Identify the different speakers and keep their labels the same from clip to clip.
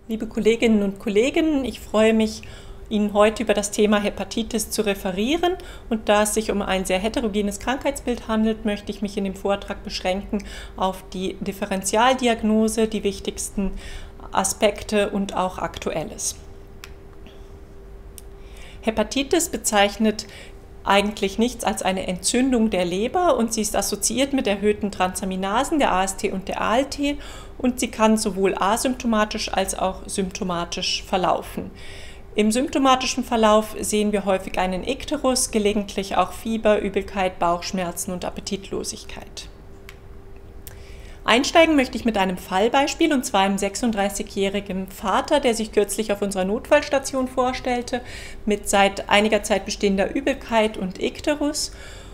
Speaker 1: Liebe Kolleginnen und Kollegen, ich freue mich, Ihnen heute über das Thema Hepatitis zu referieren. Und da es sich um ein sehr heterogenes Krankheitsbild handelt, möchte ich mich in dem Vortrag beschränken auf die Differentialdiagnose, die wichtigsten Aspekte und auch Aktuelles. Hepatitis bezeichnet eigentlich nichts als eine Entzündung der Leber und sie ist assoziiert mit erhöhten Transaminasen, der AST und der ALT, und sie kann sowohl asymptomatisch als auch symptomatisch verlaufen. Im symptomatischen Verlauf sehen wir häufig einen Ikterus, gelegentlich auch Fieber, Übelkeit, Bauchschmerzen und Appetitlosigkeit. Einsteigen möchte ich mit einem Fallbeispiel, und zwar einem 36-jährigen Vater, der sich kürzlich auf unserer Notfallstation vorstellte, mit seit einiger Zeit bestehender Übelkeit und Ikterus.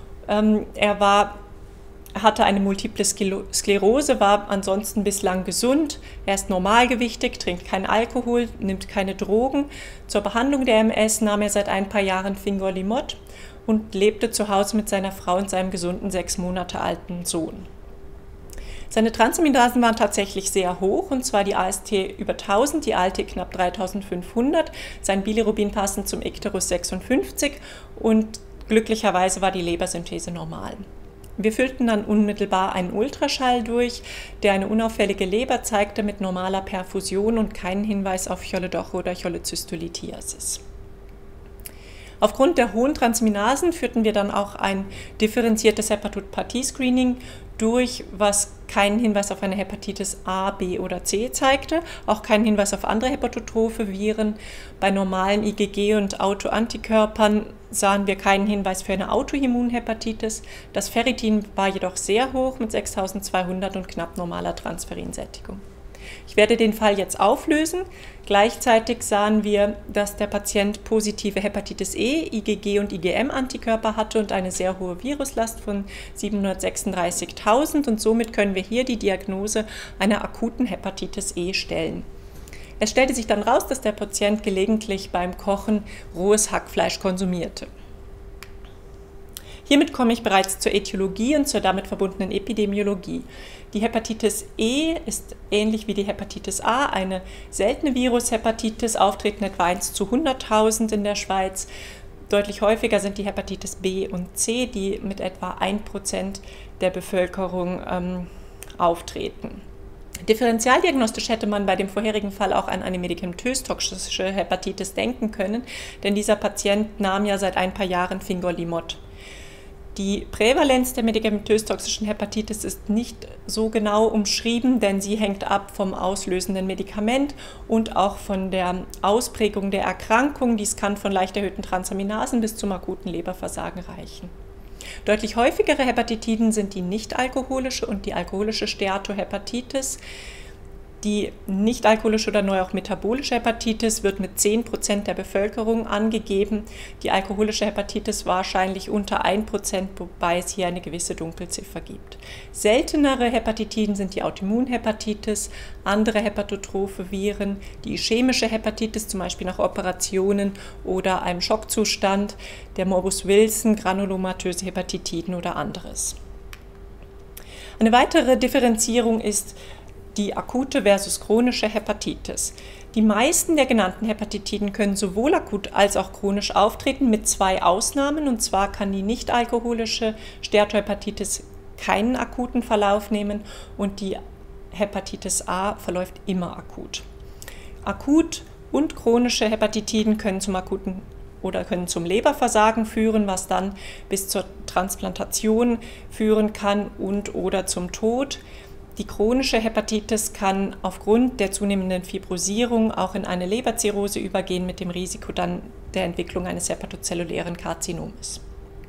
Speaker 1: Er hatte eine Multiple Sklerose, war ansonsten bislang gesund. Er ist normalgewichtig, trinkt keinen Alkohol, nimmt keine Drogen. Zur Behandlung der MS nahm er seit ein paar Jahren Fingolimod und lebte zu Hause mit seiner Frau und seinem gesunden 6 Monate alten Sohn. Seine Transaminasen waren tatsächlich sehr hoch, und zwar die AST über 1000, die ALT knapp 3500, sein Bilirubin passend zum Ikterus 56 und glücklicherweise war die Lebersynthese normal. Wir führten dann unmittelbar einen Ultraschall durch, der eine unauffällige Leber zeigte mit normaler Perfusion und keinen Hinweis auf Choledoche oder Cholecystolithiasis. Aufgrund der hohen Transaminasen führten wir dann auch ein differenziertes Hepatopathie-Screening durch, was keinen Hinweis auf eine Hepatitis A, B oder C zeigte, auch keinen Hinweis auf andere hepatotrophe Viren. Bei normalen IgG und Autoantikörpern sahen wir keinen Hinweis für eine Autoimmunhepatitis. Das Ferritin war jedoch sehr hoch mit 6200 und knapp normaler Transferinsättigung. Ich werde den Fall jetzt auflösen. Gleichzeitig sahen wir, dass der Patient positive Hepatitis E, IgG und IgM-Antikörper hatte und eine sehr hohe Viruslast von 736.000, und somit können wir hier die Diagnose einer akuten Hepatitis E stellen. Es stellte sich dann raus, dass der Patient gelegentlich beim Kochen rohes Hackfleisch konsumierte. Hiermit komme ich bereits zur Ätiologie und zur damit verbundenen Epidemiologie. Die Hepatitis E ist ähnlich wie die Hepatitis A eine seltene Virushepatitis, auftreten etwa 1 zu 100.000 in der Schweiz. Deutlich häufiger sind die Hepatitis B und C, die mit etwa 1% der Bevölkerung auftreten. Differentialdiagnostisch hätte man bei dem vorherigen Fall auch an eine medikamentös-toxische Hepatitis denken können, denn dieser Patient nahm ja seit ein paar Jahren Fingolimod. Die Prävalenz der medikamentös-toxischen Hepatitis ist nicht so genau umschrieben, denn sie hängt ab vom auslösenden Medikament und auch von der Ausprägung der Erkrankung. Dies kann von leicht erhöhten Transaminasen bis zum akuten Leberversagen reichen. Deutlich häufigere Hepatitiden sind die nicht-alkoholische und die alkoholische Steatohepatitis. Die nicht-alkoholische oder neu auch metabolische Hepatitis wird mit 10% der Bevölkerung angegeben. Die alkoholische Hepatitis wahrscheinlich unter 1%, wobei es hier eine gewisse Dunkelziffer gibt. Seltenere Hepatitiden sind die Autoimmunhepatitis, andere hepatotrophe Viren, die ischämische Hepatitis, zum Beispiel nach Operationen oder einem Schockzustand, der Morbus Wilson, granulomatöse Hepatitiden oder anderes. Eine weitere Differenzierung ist die akute versus chronische Hepatitis. Die meisten der genannten Hepatitiden können sowohl akut als auch chronisch auftreten, mit 2 Ausnahmen. Und zwar kann die nicht-alkoholische Steatohepatitis keinen akuten Verlauf nehmen und die Hepatitis A verläuft immer akut. Akut und chronische Hepatitiden können zum akuten oder können zum Leberversagen führen, was dann bis zur Transplantation führen kann und oder zum Tod. Die chronische Hepatitis kann aufgrund der zunehmenden Fibrosierung auch in eine Leberzirrhose übergehen, mit dem Risiko dann der Entwicklung eines hepatozellulären Karzinomes.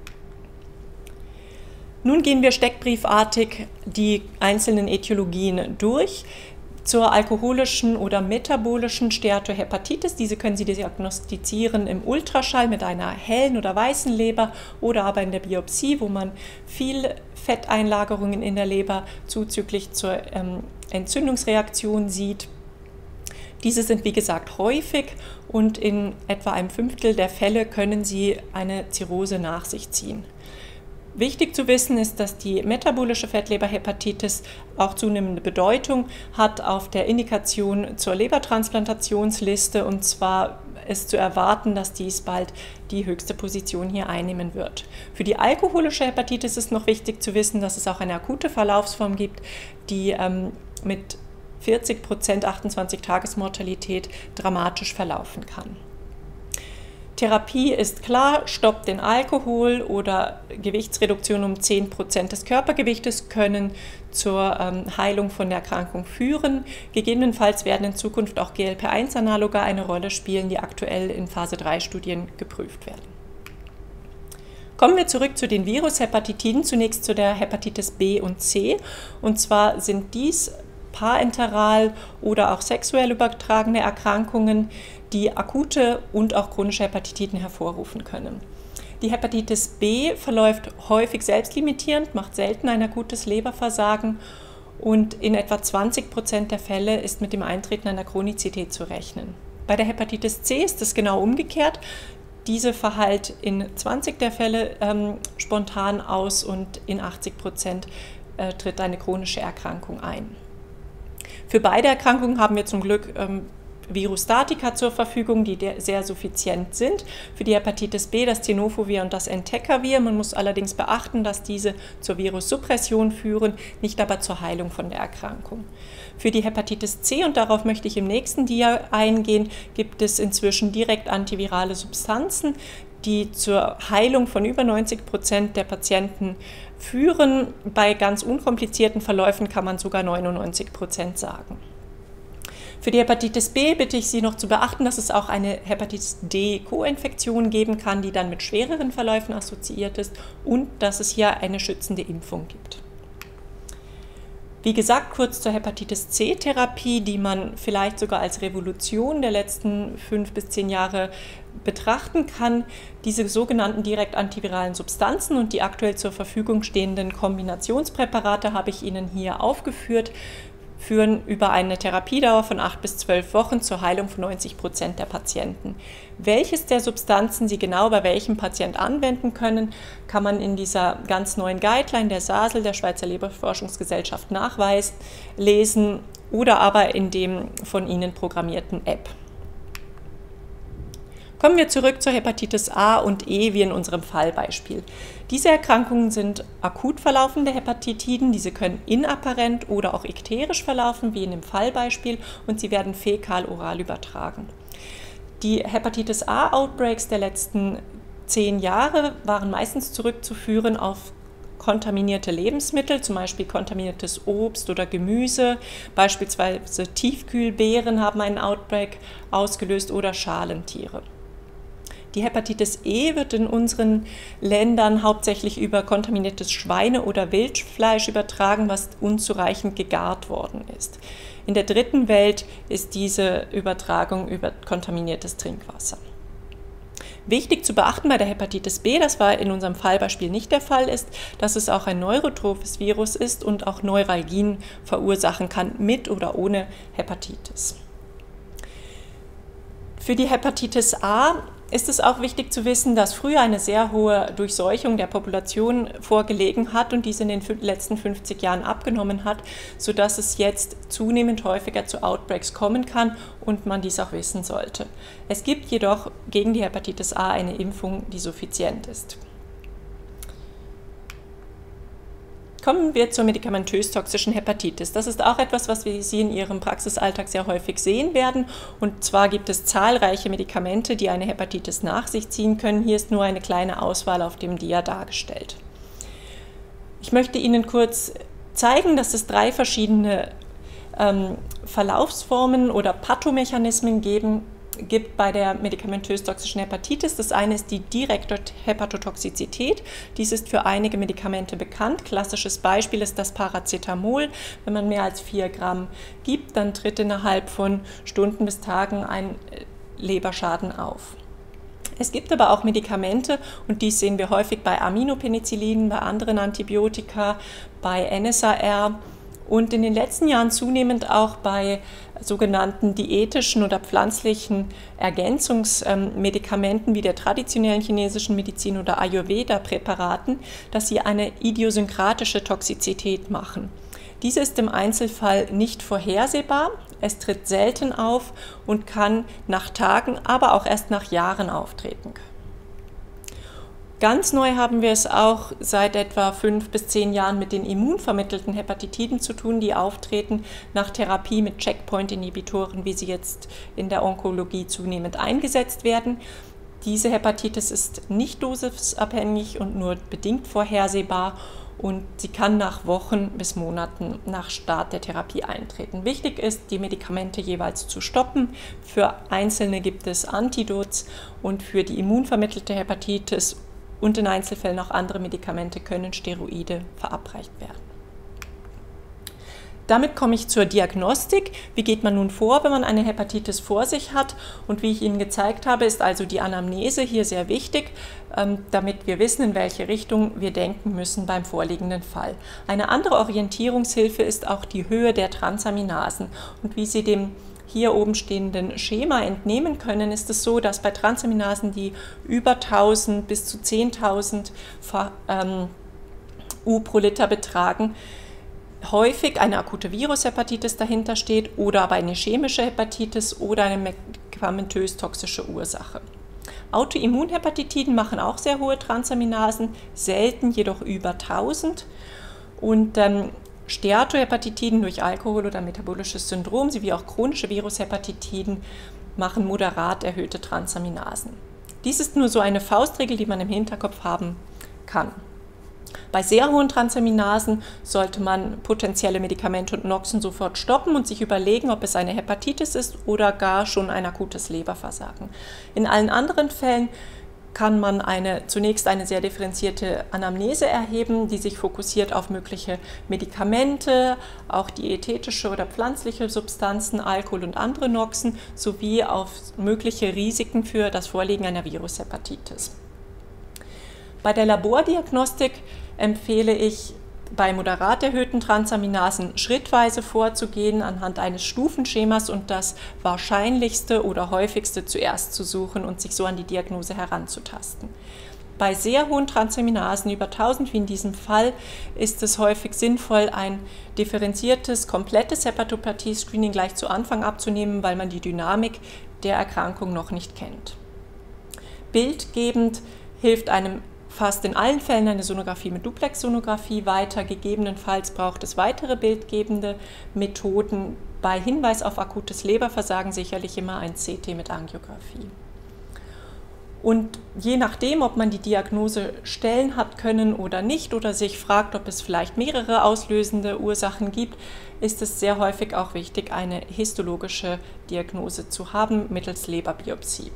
Speaker 1: Nun gehen wir steckbriefartig die einzelnen Ätiologien durch. Zur alkoholischen oder metabolischen Steatohepatitis, diese können Sie diagnostizieren im Ultraschall mit einer hellen oder weißen Leber oder aber in der Biopsie, wo man viel Fetteinlagerungen in der Leber zuzüglich zur Entzündungsreaktion sieht. Diese sind wie gesagt häufig und in etwa 1/5 der Fälle können sie eine Zirrhose nach sich ziehen. Wichtig zu wissen ist, dass die metabolische Fettleberhepatitis auch zunehmende Bedeutung hat auf der Indikation zur Lebertransplantationsliste, und zwar ist zu erwarten, dass dies bald die höchste Position hier einnehmen wird. Für die alkoholische Hepatitis ist noch wichtig zu wissen, dass es auch eine akute Verlaufsform gibt, die mit 40% 28-Tages-Mortalität dramatisch verlaufen kann. Therapie ist klar, stoppt den Alkohol oder Gewichtsreduktion um 10% des Körpergewichtes können zur Heilung von der Erkrankung führen. Gegebenenfalls werden in Zukunft auch GLP-1-Analoga eine Rolle spielen, die aktuell in Phase-3-Studien geprüft werden. Kommen wir zurück zu den Virushepatitiden, zunächst zu der Hepatitis B und C. Und zwar sind dies parenteral oder auch sexuell übertragene Erkrankungen, die akute und auch chronische Hepatitiden hervorrufen können. Die Hepatitis B verläuft häufig selbstlimitierend, macht selten ein akutes Leberversagen und in etwa 20% der Fälle ist mit dem Eintreten einer Chronizität zu rechnen. Bei der Hepatitis C ist es genau umgekehrt. Diese verheilt in 20 der Fälle spontan aus und in 80% tritt eine chronische Erkrankung ein. Für beide Erkrankungen haben wir zum Glück Virustatika zur Verfügung, die sehr suffizient sind. Für die Hepatitis B das Tenofovir und das Entecavir. Man muss allerdings beachten, dass diese zur Virussuppression führen, nicht aber zur Heilung von der Erkrankung. Für die Hepatitis C, und darauf möchte ich im nächsten Dia eingehen, gibt es inzwischen direkt antivirale Substanzen, die zur Heilung von über 90% der Patienten führen. Bei ganz unkomplizierten Verläufen kann man sogar 99% sagen. Für die Hepatitis B bitte ich Sie noch zu beachten, dass es auch eine Hepatitis D-Koinfektion geben kann, die dann mit schwereren Verläufen assoziiert ist, und dass es hier eine schützende Impfung gibt. Wie gesagt, kurz zur Hepatitis C-Therapie, die man vielleicht sogar als Revolution der letzten 5 bis 10 Jahre betrachten kann. Diese sogenannten direkt antiviralen Substanzen und die aktuell zur Verfügung stehenden Kombinationspräparate habe ich Ihnen hier aufgeführt, führen über eine Therapiedauer von 8 bis 12 Wochen zur Heilung von 90% der Patienten. Welches der Substanzen Sie genau bei welchem Patient anwenden können, kann man in dieser ganz neuen Guideline der SASL, der Schweizer Leberforschungsgesellschaft, nachlesen oder aber in dem von Ihnen programmierten App. Kommen wir zurück zur Hepatitis A und E wie in unserem Fallbeispiel. Diese Erkrankungen sind akut verlaufende Hepatitiden, diese können inapparent oder auch ikterisch verlaufen, wie in dem Fallbeispiel, und sie werden fäkal-oral übertragen. Die Hepatitis A-Outbreaks der letzten 10 Jahre waren meistens zurückzuführen auf kontaminierte Lebensmittel, zum Beispiel kontaminiertes Obst oder Gemüse, beispielsweise Tiefkühlbeeren haben einen Outbreak ausgelöst oder Schalentiere. Die Hepatitis E wird in unseren Ländern hauptsächlich über kontaminiertes Schweine- oder Wildfleisch übertragen, was unzureichend gegart worden ist. In der dritten Welt ist diese Übertragung über kontaminiertes Trinkwasser. Wichtig zu beachten bei der Hepatitis B, das war in unserem Fallbeispiel nicht der Fall, ist, dass es auch ein neurotrophes Virus ist und auch Neuralgien verursachen kann, mit oder ohne Hepatitis. Für die Hepatitis A ist es auch wichtig zu wissen, dass früher eine sehr hohe Durchseuchung der Population vorgelegen hat und diese in den letzten 50 Jahren abgenommen hat, sodass es jetzt zunehmend häufiger zu Outbreaks kommen kann und man dies auch wissen sollte. Es gibt jedoch gegen die Hepatitis A eine Impfung, die suffizient ist. Kommen wir zur medikamentös-toxischen Hepatitis. Das ist auch etwas, was Sie in Ihrem Praxisalltag sehr häufig sehen werden. Und zwar gibt es zahlreiche Medikamente, die eine Hepatitis nach sich ziehen können. Hier ist nur eine kleine Auswahl auf dem Dia dargestellt. Ich möchte Ihnen kurz zeigen, dass es 3 verschiedene Verlaufsformen oder Pathomechanismen gibt bei der medikamentös-toxischen Hepatitis. Das eine ist die direkte Hepatotoxizität. Dies ist für einige Medikamente bekannt. Klassisches Beispiel ist das Paracetamol. Wenn man mehr als 4 Gramm gibt, dann tritt innerhalb von Stunden bis Tagen ein Leberschaden auf. Es gibt aber auch Medikamente, und dies sehen wir häufig bei Aminopenicillinen, bei anderen Antibiotika, bei NSAR und in den letzten Jahren zunehmend auch bei sogenannten diätischen oder pflanzlichen Ergänzungsmedikamenten wie der traditionellen chinesischen Medizin oder Ayurveda-Präparaten, dass sie eine idiosynkratische Toxizität machen. Diese ist im Einzelfall nicht vorhersehbar, es tritt selten auf und kann nach Tagen, aber auch erst nach Jahren auftreten. Ganz neu haben wir es auch seit etwa 5 bis 10 Jahren mit den immunvermittelten Hepatitiden zu tun, die auftreten nach Therapie mit Checkpoint-Inhibitoren, wie sie jetzt in der Onkologie zunehmend eingesetzt werden. Diese Hepatitis ist nicht dosisabhängig und nur bedingt vorhersehbar und sie kann nach Wochen bis Monaten nach Start der Therapie eintreten. Wichtig ist, die Medikamente jeweils zu stoppen. Für einzelne gibt es Antidots und für die immunvermittelte Hepatitis und in Einzelfällen auch andere Medikamente können Steroide verabreicht werden. Damit komme ich zur Diagnostik. Wie geht man nun vor, wenn man eine Hepatitis vor sich hat? Und wie ich Ihnen gezeigt habe, ist also die Anamnese hier sehr wichtig, damit wir wissen, in welche Richtung wir denken müssen beim vorliegenden Fall. Eine andere Orientierungshilfe ist auch die Höhe der Transaminasen. Und wie Sie dem hier oben stehenden Schema entnehmen können, ist es so, dass bei Transaminasen, die über 1000 bis zu 10.000 U pro Liter betragen, häufig eine akute Virushepatitis dahinter steht oder aber eine chemische Hepatitis oder eine medikamentös-toxische Ursache. Autoimmunhepatitiden machen auch sehr hohe Transaminasen, selten jedoch über 1000 und Steatohepatitiden durch Alkohol oder metabolisches Syndrom sowie auch chronische Virushepatitiden machen moderat erhöhte Transaminasen. Dies ist nur so eine Faustregel, die man im Hinterkopf haben kann. Bei sehr hohen Transaminasen sollte man potenzielle Medikamente und Noxen sofort stoppen und sich überlegen, ob es eine Hepatitis ist oder gar schon ein akutes Leberversagen. In allen anderen Fällen kann man zunächst eine sehr differenzierte Anamnese erheben, die sich fokussiert auf mögliche Medikamente, auch diätetische oder pflanzliche Substanzen, Alkohol und andere Noxen, sowie auf mögliche Risiken für das Vorliegen einer Virushepatitis. Bei der Labordiagnostik empfehle ich, bei moderat erhöhten Transaminasen schrittweise vorzugehen, anhand eines Stufenschemas und das Wahrscheinlichste oder Häufigste zuerst zu suchen und sich so an die Diagnose heranzutasten. Bei sehr hohen Transaminasen, über 1000 wie in diesem Fall, ist es häufig sinnvoll, ein differenziertes, komplettes Hepatopathie-Screening gleich zu Anfang abzunehmen, weil man die Dynamik der Erkrankung noch nicht kennt. Bildgebend hilft einem fast in allen Fällen eine Sonographie mit Duplex-Sonographie weiter. Gegebenenfalls braucht es weitere bildgebende Methoden. Bei Hinweis auf akutes Leberversagen sicherlich immer ein CT mit Angiografie. Und je nachdem, ob man die Diagnose stellen hat können oder nicht oder sich fragt, ob es vielleicht mehrere auslösende Ursachen gibt, ist es sehr häufig auch wichtig, eine histologische Diagnose zu haben mittels Leberbiopsie.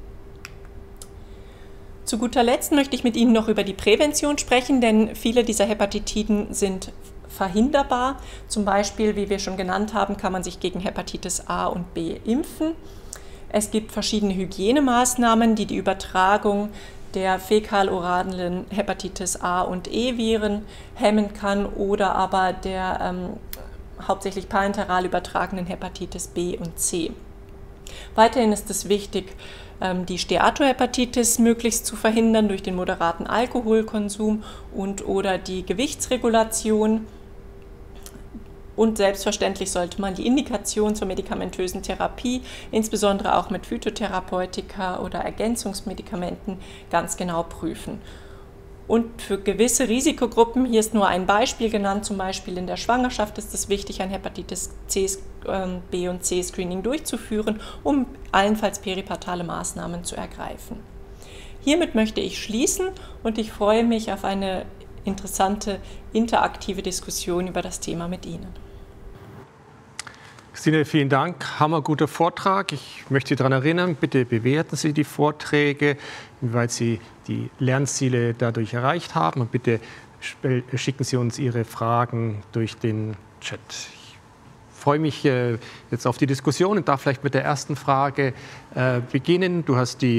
Speaker 1: Zu guter Letzt möchte ich mit Ihnen noch über die Prävention sprechen, denn viele dieser Hepatitiden sind verhinderbar. Zum Beispiel, wie wir schon genannt haben, kann man sich gegen Hepatitis A und B impfen. Es gibt verschiedene Hygienemaßnahmen, die die Übertragung der fäkal-oralen Hepatitis A und E-Viren hemmen kann oder aber der hauptsächlich parenteral übertragenen Hepatitis B und C. Weiterhin ist es wichtig, die Steatohepatitis möglichst zu verhindern durch den moderaten Alkoholkonsum oder die Gewichtsregulation. Und selbstverständlich sollte man die Indikation zur medikamentösen Therapie, insbesondere auch mit Phytotherapeutika oder Ergänzungsmedikamenten, ganz genau prüfen. Und für gewisse Risikogruppen, hier ist nur ein Beispiel genannt, zum Beispiel in der Schwangerschaft ist es wichtig, ein Hepatitis C, B und C Screening durchzuführen, um allenfalls peripartale Maßnahmen zu ergreifen. Hiermit möchte ich schließen und ich freue mich auf eine interessante interaktive Diskussion über das Thema mit Ihnen.
Speaker 2: Christine, vielen Dank. Hammerguter Vortrag. Ich möchte Sie daran erinnern, bitte bewerten Sie die Vorträge, inwieweit Sie die Lernziele dadurch erreicht haben. Und bitte schicken Sie uns Ihre Fragen durch den Chat. Ich freue mich jetzt auf die Diskussion und darf vielleicht mit der ersten Frage beginnen. Du hast die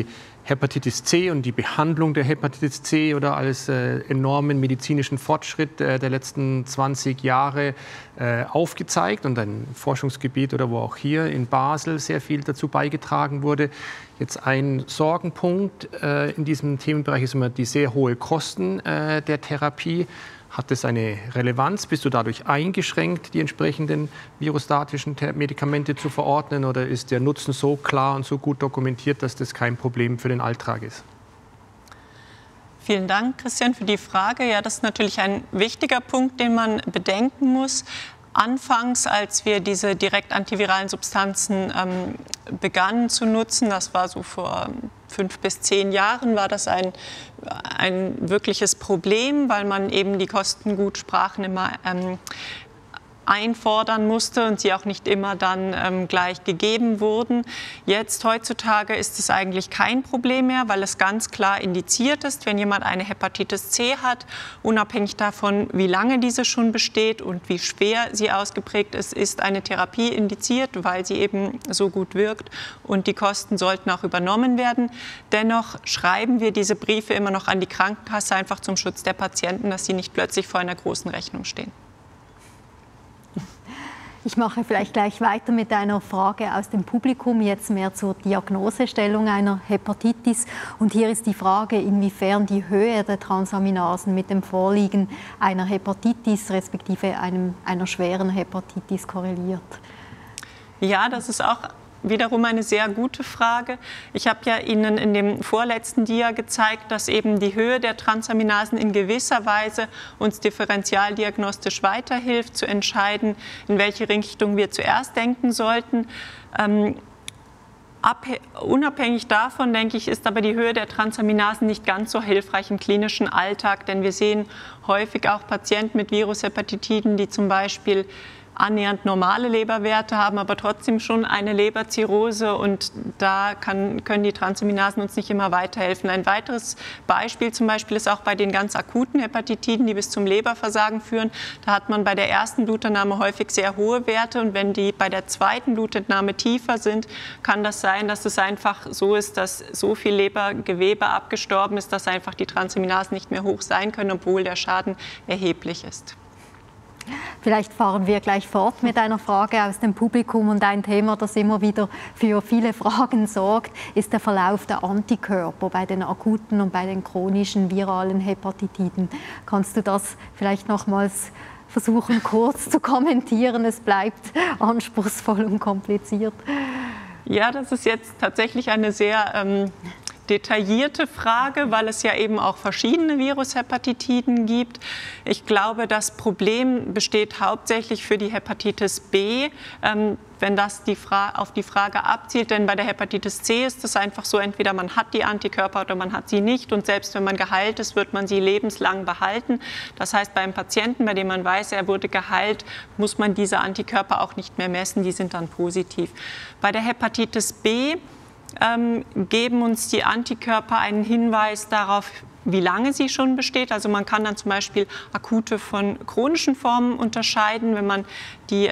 Speaker 2: Hepatitis C und die Behandlung der Hepatitis C oder als enormen medizinischen Fortschritt der letzten 20 Jahre aufgezeigt und ein Forschungsgebiet oder wo auch hier in Basel sehr viel dazu beigetragen wurde. Jetzt ein Sorgenpunkt in diesem Themenbereich ist immer die sehr hohe Kosten der Therapie. Hat es eine Relevanz? Bist du dadurch eingeschränkt, die entsprechenden virostatischen Medikamente zu verordnen? Oder ist der Nutzen so klar und so gut dokumentiert, dass das kein Problem für den Alltag ist?
Speaker 1: Vielen Dank, Christian, für die Frage. Ja, das ist natürlich ein wichtiger Punkt, den man bedenken muss. Anfangs, als wir diese direkt antiviralen Substanzen begannen zu nutzen, das war so vor 5 bis 10 Jahren, war das ein wirkliches Problem, weil man eben die Kostengutsprachen immer einfordern musste und sie auch nicht immer dann gleich gegeben wurden. Jetzt heutzutage ist es eigentlich kein Problem mehr, weil es ganz klar indiziert ist, wenn jemand eine Hepatitis C hat, unabhängig davon, wie lange diese schon besteht und wie schwer sie ausgeprägt ist, ist eine Therapie indiziert, weil sie eben so gut wirkt und die Kosten sollten auch übernommen werden. Dennoch schreiben wir diese Briefe immer noch an die Krankenkasse, einfach zum Schutz der Patienten, dass sie nicht plötzlich vor einer großen Rechnung stehen.
Speaker 3: Ich mache vielleicht gleich weiter mit einer Frage aus dem Publikum, jetzt mehr zur Diagnosestellung einer Hepatitis. Und hier ist die Frage, inwiefern die Höhe der Transaminasen mit dem Vorliegen einer Hepatitis respektive einer schweren Hepatitis korreliert.
Speaker 1: Ja, das ist auch wiederum eine sehr gute Frage. Ich habe ja Ihnen in dem vorletzten Dia gezeigt, dass eben die Höhe der Transaminasen in gewisser Weise uns differentialdiagnostisch weiterhilft, zu entscheiden, in welche Richtung wir zuerst denken sollten. Unabhängig davon, denke ich, ist aber die Höhe der Transaminasen nicht ganz so hilfreich im klinischen Alltag, denn wir sehen häufig auch Patienten mit Virushepatitiden, die zum Beispiel annähernd normale Leberwerte haben, aber trotzdem schon eine Leberzirrhose und da können die Transaminasen uns nicht immer weiterhelfen. Ein weiteres Beispiel zum Beispiel ist auch bei den ganz akuten Hepatitiden, die bis zum Leberversagen führen. Da hat man bei der ersten Blutentnahme häufig sehr hohe Werte und wenn die bei der zweiten Blutentnahme tiefer sind, kann das sein, dass es einfach so ist, dass so viel Lebergewebe abgestorben ist, dass einfach die Transaminasen nicht mehr hoch sein können, obwohl der Schaden erheblich ist.
Speaker 3: Vielleicht fahren wir gleich fort mit einer Frage aus dem Publikum und ein Thema, das immer wieder für viele Fragen sorgt, ist der Verlauf der Antikörper bei den akuten und bei den chronischen viralen Hepatitiden. Kannst du das vielleicht nochmals versuchen, kurz zu kommentieren? Es bleibt anspruchsvoll und kompliziert.
Speaker 1: Ja, das ist jetzt tatsächlich eine sehr detaillierte Frage, weil es ja eben auch verschiedene Virushepatitiden gibt. Ich glaube, das Problem besteht hauptsächlich für die Hepatitis B, wenn das auf die Frage abzielt. Denn bei der Hepatitis C ist es einfach so, entweder man hat die Antikörper oder man hat sie nicht. Und selbst wenn man geheilt ist, wird man sie lebenslang behalten. Das heißt, beim Patienten, bei dem man weiß, er wurde geheilt, muss man diese Antikörper auch nicht mehr messen. Die sind dann positiv. Bei der Hepatitis B geben uns die Antikörper einen Hinweis darauf, wie lange sie schon besteht. Also man kann dann zum Beispiel akute von chronischen Formen unterscheiden, wenn man die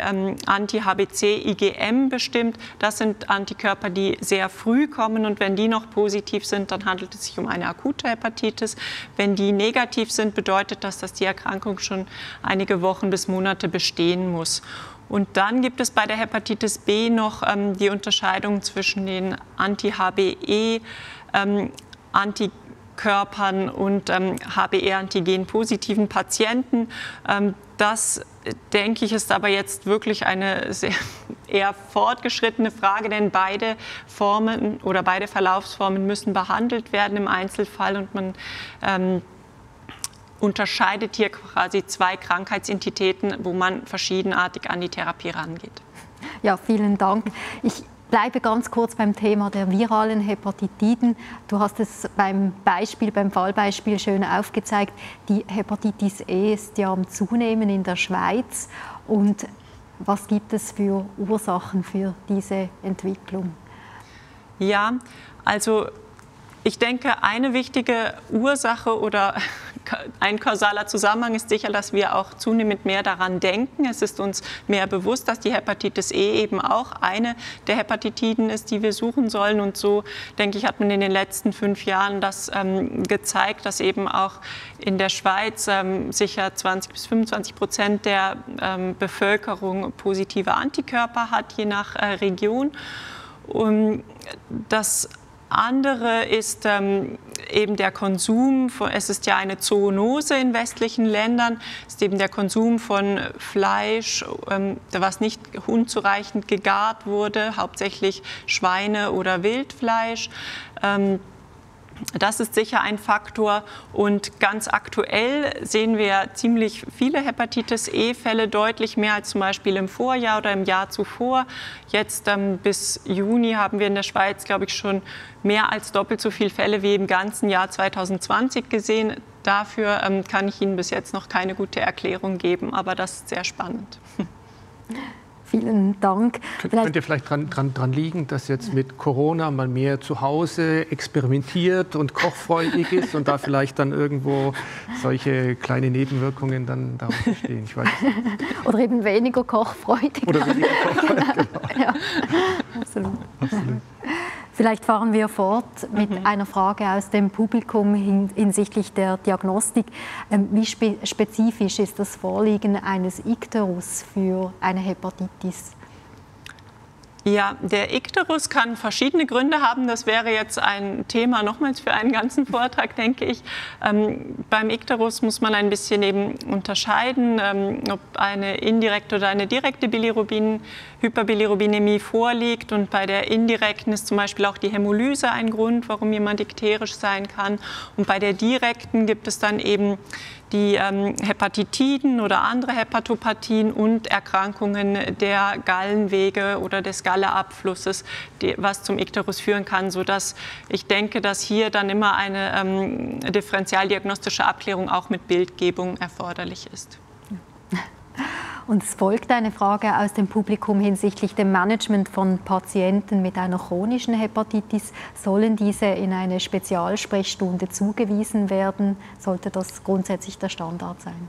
Speaker 1: Anti-HBC-IgM bestimmt. Das sind Antikörper, die sehr früh kommen und wenn die noch positiv sind, dann handelt es sich um eine akute Hepatitis. Wenn die negativ sind, bedeutet das, dass die Erkrankung schon einige Wochen bis Monate bestehen muss. Und dann gibt es bei der Hepatitis B noch die Unterscheidung zwischen den Anti-HBe, Antikörpern und HBe-Antigen-positiven Patienten. Das, denke ich, ist aber jetzt wirklich eine sehr eher fortgeschrittene Frage, denn beide Formen oder beide Verlaufsformen müssen behandelt werden im Einzelfall und man unterscheidet hier quasi zwei Krankheitsentitäten, wo man verschiedenartig an die Therapie rangeht.
Speaker 3: Ja, vielen Dank. Ich bleibe ganz kurz beim Thema der viralen Hepatitiden. Du hast es beim Fallbeispiel schön aufgezeigt. Die Hepatitis E ist ja am Zunehmen in der Schweiz. Und was gibt es für Ursachen für diese Entwicklung?
Speaker 1: Ja, also Ich denke, eine wichtige Ursache oder ein kausaler Zusammenhang ist sicher, dass wir auch zunehmend mehr daran denken. Es ist uns mehr bewusst, dass die Hepatitis E eben auch eine der Hepatitiden ist, die wir suchen sollen. Und so, denke ich, hat man in den letzten 5 Jahren das gezeigt, dass eben auch in der Schweiz sicher 20-25% der Bevölkerung positive Antikörper hat, je nach Region. Und das andere ist eben der Konsum, es ist ja eine Zoonose in westlichen Ländern, ist eben der Konsum von Fleisch, was nicht unzureichend gegart wurde, hauptsächlich Schweine- oder Wildfleisch. Das ist sicher ein Faktor und ganz aktuell sehen wir ziemlich viele Hepatitis-E-Fälle, deutlich mehr als zum Beispiel im Vorjahr oder im Jahr zuvor. Jetzt bis Juni haben wir in der Schweiz, glaube ich, schon mehr als doppelt so viele Fälle wie im ganzen Jahr 2020 gesehen. Dafür kann ich Ihnen bis jetzt noch keine gute Erklärung geben, aber das ist sehr spannend.
Speaker 3: Vielen Dank.
Speaker 2: Könnte vielleicht dran liegen, dass jetzt mit Corona man mehr zu Hause experimentiert und kochfreudig ist und da vielleicht dann irgendwo solche kleine Nebenwirkungen dann daraus entstehen? Ich weiß nicht.
Speaker 3: Oder eben weniger kochfreudig.
Speaker 2: Oder weniger kochfreudig, genau.
Speaker 3: Ja, absolut. Vielleicht fahren wir fort mit einer Frage aus dem Publikum hinsichtlich der Diagnostik. Wie spezifisch ist das Vorliegen eines Ikterus für eine Hepatitis?
Speaker 1: Ja, der Ikterus kann verschiedene Gründe haben. Das wäre jetzt ein Thema nochmals für einen ganzen Vortrag, denke ich. Beim Ikterus muss man ein bisschen eben unterscheiden, ob eine indirekte oder eine direkte Hyperbilirubinemie vorliegt. Und bei der indirekten ist zum Beispiel auch die Hämolyse ein Grund, warum jemand ikterisch sein kann. Und bei der direkten gibt es dann eben die Hepatitiden oder andere Hepatopathien und Erkrankungen der Gallenwege oder des Galleabflusses, was zum Ikterus führen kann, sodass ich denke, dass hier dann immer eine differentialdiagnostische Abklärung auch mit Bildgebung erforderlich ist.
Speaker 3: Und es folgt eine Frage aus dem Publikum hinsichtlich dem Management von Patienten mit einer chronischen Hepatitis. Sollen diese in eine Spezialsprechstunde zugewiesen werden? Sollte das grundsätzlich der Standard sein?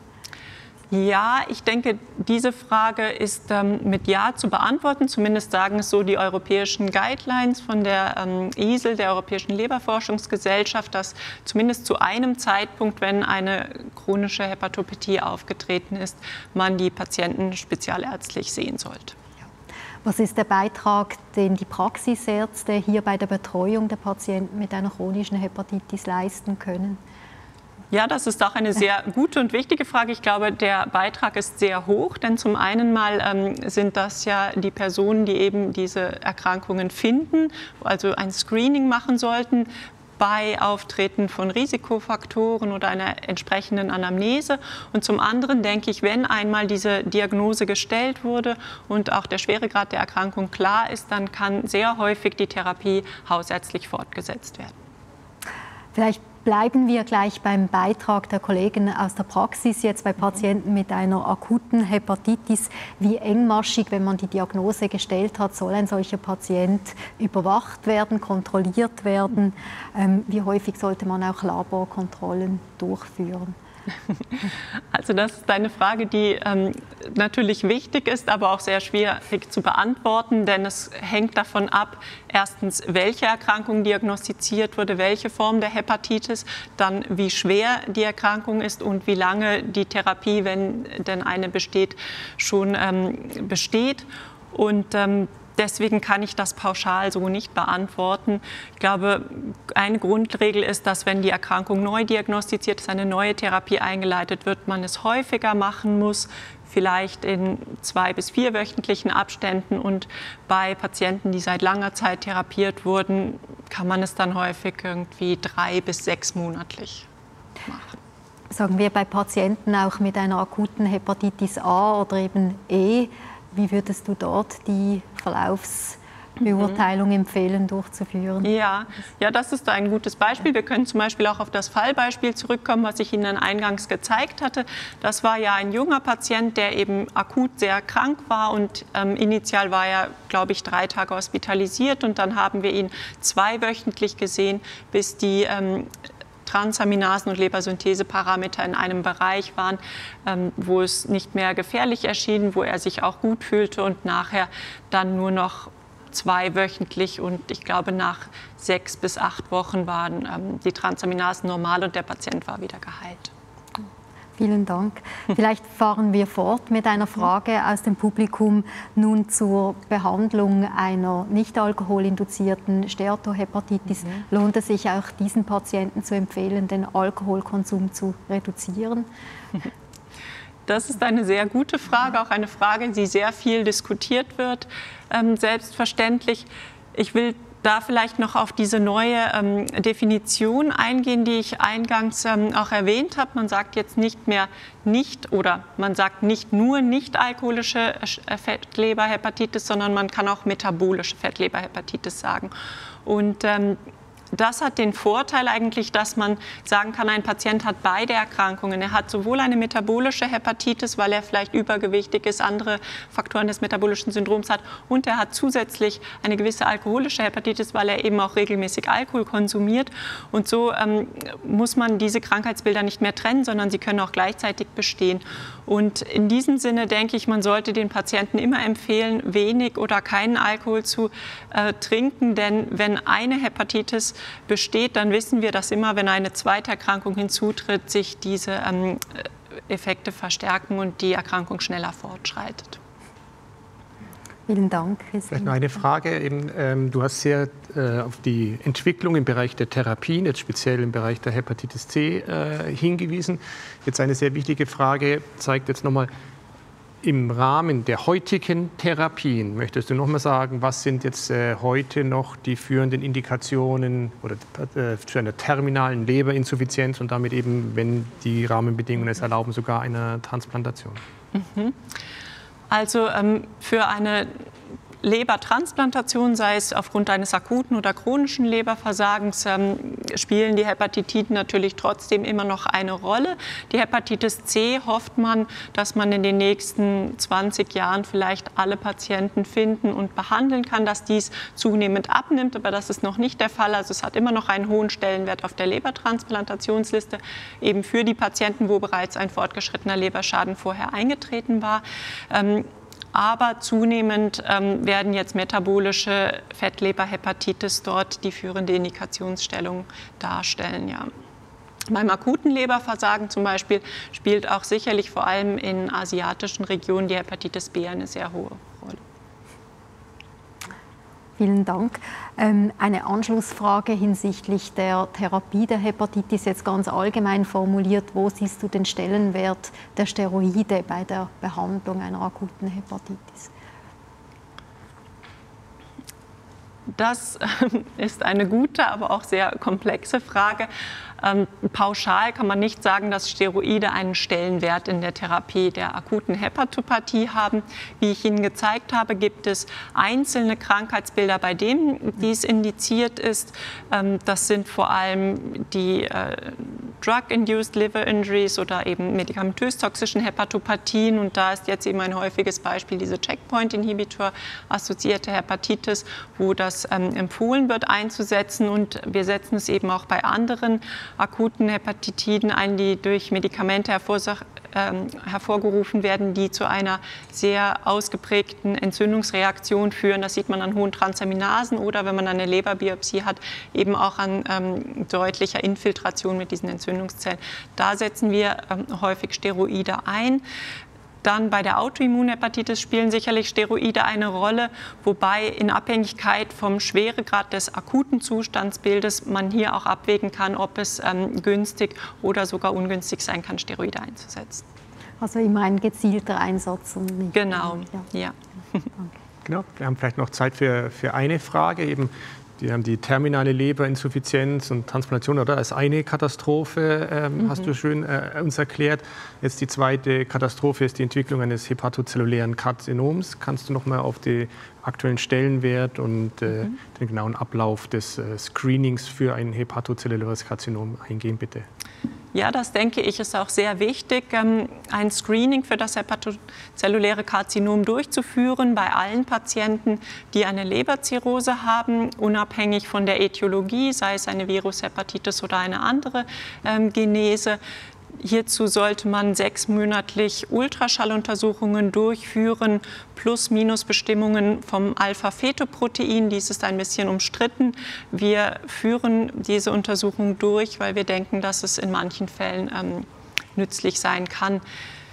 Speaker 1: Ja, ich denke, diese Frage ist mit Ja zu beantworten. Zumindest sagen es so die europäischen Guidelines von der EASL, der Europäischen Leberforschungsgesellschaft, dass zumindest zu einem Zeitpunkt, wenn eine chronische Hepatopathie aufgetreten ist, man die Patienten spezialärztlich sehen sollte.
Speaker 3: Was ist der Beitrag, den die Praxisärzte hier bei der Betreuung der Patienten mit einer chronischen Hepatitis leisten können?
Speaker 1: Ja, das ist auch eine sehr gute und wichtige Frage. Ich glaube, der Beitrag ist sehr hoch, denn zum einen mal sind das ja die Personen, die eben diese Erkrankungen finden, also ein Screening machen sollten bei Auftreten von Risikofaktoren oder einer entsprechenden Anamnese. Und zum anderen denke ich, wenn einmal diese Diagnose gestellt wurde und auch der Schweregrad der Erkrankung klar ist, dann kann sehr häufig die Therapie hausärztlich fortgesetzt werden.
Speaker 3: Vielleicht bleiben wir gleich beim Beitrag der Kollegen aus der Praxis, jetzt bei Patienten mit einer akuten Hepatitis. Wie engmaschig, wenn man die Diagnose gestellt hat, soll ein solcher Patient überwacht werden, kontrolliert werden? Wie häufig sollte man auch Laborkontrollen durchführen?
Speaker 1: Also das ist eine Frage, die natürlich wichtig ist, aber auch sehr schwierig zu beantworten, denn es hängt davon ab, erstens, welche Erkrankung diagnostiziert wurde, welche Form der Hepatitis, dann wie schwer die Erkrankung ist und wie lange die Therapie, wenn denn eine besteht, schon besteht. Und deswegen kann ich das pauschal so nicht beantworten. Ich glaube, eine Grundregel ist, dass wenn die Erkrankung neu diagnostiziert ist, eine neue Therapie eingeleitet wird, man es häufiger machen muss, vielleicht in 2- bis 4-wöchentlichen Abständen. Und bei Patienten, die seit langer Zeit therapiert wurden, kann man es dann häufig irgendwie 3- bis 6-monatlich machen.
Speaker 3: Sagen wir bei Patienten auch mit einer akuten Hepatitis A oder eben E, wie würdest du dort die Beurteilung empfehlen, durchzuführen?
Speaker 1: Ja, das ist ein gutes Beispiel. Wir können zum Beispiel auch auf das Fallbeispiel zurückkommen, was ich Ihnen eingangs gezeigt hatte. Das war ja ein junger Patient, der eben akut sehr krank war und initial war er, glaube ich, 3 Tage hospitalisiert und dann haben wir ihn 2-wöchentlich gesehen, bis die Transaminasen- und Lebersyntheseparameter in einem Bereich waren, wo es nicht mehr gefährlich erschien, wo er sich auch gut fühlte und nachher dann nur noch 2-wöchentlich und ich glaube nach 6 bis 8 Wochen waren die Transaminasen normal und der Patient war wieder geheilt.
Speaker 3: Vielen Dank. Vielleicht fahren wir fort mit einer Frage aus dem Publikum nun zur Behandlung einer nicht alkoholinduzierten Steatohepatitis. Lohnt es sich auch diesen Patienten zu empfehlen, den Alkoholkonsum zu reduzieren?
Speaker 1: Das ist eine sehr gute Frage, auch eine Frage, die sehr viel diskutiert wird, selbstverständlich. Ich will da vielleicht noch auf diese neue Definition eingehen, die ich eingangs auch erwähnt habe. Man sagt jetzt nicht mehr nicht oder man sagt nicht nur nicht alkoholische Fettleberhepatitis, sondern man kann auch metabolische Fettleberhepatitis sagen. Und das hat den Vorteil eigentlich, dass man sagen kann, ein Patient hat beide Erkrankungen. Er hat sowohl eine metabolische Hepatitis, weil er vielleicht übergewichtig ist, andere Faktoren des metabolischen Syndroms hat, und er hat zusätzlich eine gewisse alkoholische Hepatitis, weil er eben auch regelmäßig Alkohol konsumiert. Und so muss man diese Krankheitsbilder nicht mehr trennen, sondern sie können auch gleichzeitig bestehen. Und in diesem Sinne denke ich, man sollte den Patienten immer empfehlen, wenig oder keinen Alkohol zu trinken, denn wenn eine Hepatitis besteht, dann wissen wir, dass immer, wenn eine zweite Erkrankung hinzutritt, sich diese Effekte verstärken und die Erkrankung schneller fortschreitet.
Speaker 3: Vielen Dank, Christine.
Speaker 2: Vielleicht noch eine Frage. Eben, du hast sehr auf die Entwicklung im Bereich der Therapien, jetzt speziell im Bereich der Hepatitis C, hingewiesen. Jetzt eine sehr wichtige Frage zeigt jetzt nochmal, im Rahmen der heutigen Therapien, möchtest du noch mal sagen, was sind jetzt heute noch die führenden Indikationen oder zu einer terminalen Leberinsuffizienz und damit eben, wenn die Rahmenbedingungen es erlauben, sogar einer Transplantation?
Speaker 1: Also für eine Lebertransplantation, sei es aufgrund eines akuten oder chronischen Leberversagens, spielen die Hepatitiden natürlich trotzdem immer noch eine Rolle. Die Hepatitis C hofft man, dass man in den nächsten 20 Jahren vielleicht alle Patienten finden und behandeln kann, dass dies zunehmend abnimmt, aber das ist noch nicht der Fall. Also es hat immer noch einen hohen Stellenwert auf der Lebertransplantationsliste, eben für die Patienten, wo bereits ein fortgeschrittener Leberschaden vorher eingetreten war. Aber zunehmend werden jetzt metabolische Fettleberhepatitis dort die führende Indikationsstellung darstellen. Ja. Beim akuten Leberversagen zum Beispiel spielt auch sicherlich vor allem in asiatischen Regionen die Hepatitis B eine sehr hohe Rolle.
Speaker 3: Vielen Dank. Eine Anschlussfrage hinsichtlich der Therapie der Hepatitis, jetzt ganz allgemein formuliert. Wo siehst du den Stellenwert der Steroide bei der Behandlung einer akuten Hepatitis?
Speaker 1: Das ist eine gute, aber auch sehr komplexe Frage. Pauschal kann man nicht sagen, dass Steroide einen Stellenwert in der Therapie der akuten Hepatopathie haben. Wie ich Ihnen gezeigt habe, gibt es einzelne Krankheitsbilder, bei denen dies indiziert ist. Das sind vor allem die Drug-Induced Liver Injuries oder eben medikamentös-toxischen Hepatopathien. Und da ist jetzt eben ein häufiges Beispiel diese Checkpoint-Inhibitor-assoziierte Hepatitis, wo das empfohlen wird einzusetzen. Und wir setzen es eben auch bei anderen akuten Hepatitiden ein, die durch Medikamente hervorgerufen werden, die zu einer sehr ausgeprägten Entzündungsreaktion führen. Das sieht man an hohen Transaminasen oder, wenn man eine Leberbiopsie hat, eben auch an deutlicher Infiltration mit diesen Entzündungszellen. Da setzen wir häufig Steroide ein. Dann bei der Autoimmunhepatitis spielen sicherlich Steroide eine Rolle, wobei in Abhängigkeit vom Schweregrad des akuten Zustandsbildes man hier auch abwägen kann, ob es günstig oder sogar ungünstig sein kann, Steroide einzusetzen.
Speaker 3: Also immer ein gezielter Einsatz. Und nicht
Speaker 1: genau, ja.
Speaker 2: Genau, wir haben vielleicht noch Zeit für eine Frage. Eben Die haben die terminale Leberinsuffizienz und Transplantation oder als eine Katastrophe, hast du schön uns erklärt. Jetzt die zweite Katastrophe ist die Entwicklung eines hepatozellulären Karzinoms. Kannst du noch mal auf den aktuellen Stellenwert und den genauen Ablauf des Screenings für ein hepatozelluläres Karzinom eingehen, bitte?
Speaker 1: Ja, das denke ich, ist auch sehr wichtig, ein Screening für das hepatozelluläre Karzinom durchzuführen bei allen Patienten, die eine Leberzirrhose haben, unabhängig von der Ätiologie, sei es eine Virushepatitis oder eine andere Genese. Hierzu sollte man 6-monatlich Ultraschalluntersuchungen durchführen, Plus-Minus-Bestimmungen vom Alpha-Fetoprotein. Dies ist ein bisschen umstritten. Wir führen diese Untersuchung durch, weil wir denken, dass es in manchen Fällen nützlich sein kann.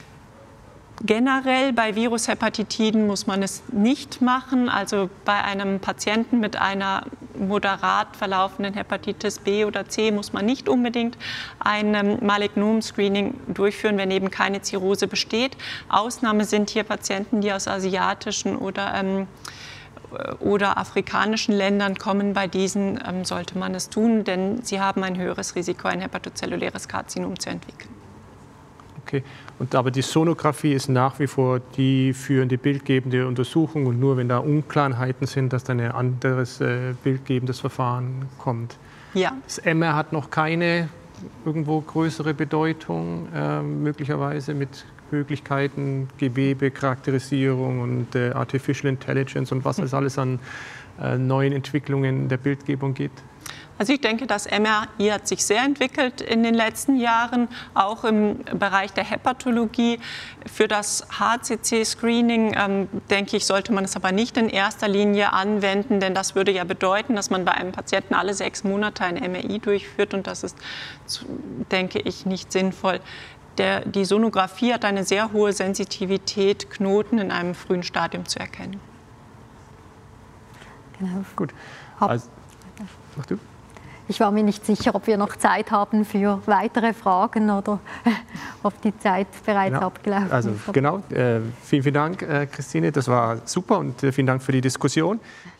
Speaker 1: Generell bei Virushepatitiden muss man es nicht machen. Also bei einem Patienten mit einer moderat verlaufenden Hepatitis B oder C muss man nicht unbedingt ein Malignom-Screening durchführen, wenn eben keine Zirrhose besteht. Ausnahme sind hier Patienten, die aus asiatischen oder afrikanischen Ländern kommen. Bei diesen sollte man es tun, denn sie haben ein höheres Risiko, ein hepatozelluläres Karzinom zu entwickeln.
Speaker 2: Okay. Aber die Sonographie ist nach wie vor die führende bildgebende Untersuchung und nur wenn da Unklarheiten sind, dass dann ein anderes bildgebendes Verfahren kommt.
Speaker 1: Ja.
Speaker 2: Das MR hat noch keine irgendwo größere Bedeutung, möglicherweise mit Möglichkeiten, Gewebecharakterisierung und Artificial Intelligence und was es alles an neuen Entwicklungen der Bildgebung gibt?
Speaker 1: Also ich denke, das MRI hat sich sehr entwickelt in den letzten Jahren, auch im Bereich der Hepatologie. Für das HCC-Screening, denke ich, sollte man es aber nicht in erster Linie anwenden, denn das würde ja bedeuten, dass man bei einem Patienten alle 6 Monate ein MRI durchführt und das ist, denke ich, nicht sinnvoll. Die Sonographie hat eine sehr hohe Sensitivität, Knoten in einem frühen Stadium zu erkennen.
Speaker 3: Genau.
Speaker 2: Gut. Also, mach du.
Speaker 3: Ich war mir nicht sicher, ob wir noch Zeit haben für weitere Fragen oder ob die Zeit bereits abgelaufen ist.
Speaker 2: Also genau, vielen Dank, Christine, das war super und vielen Dank für die Diskussion.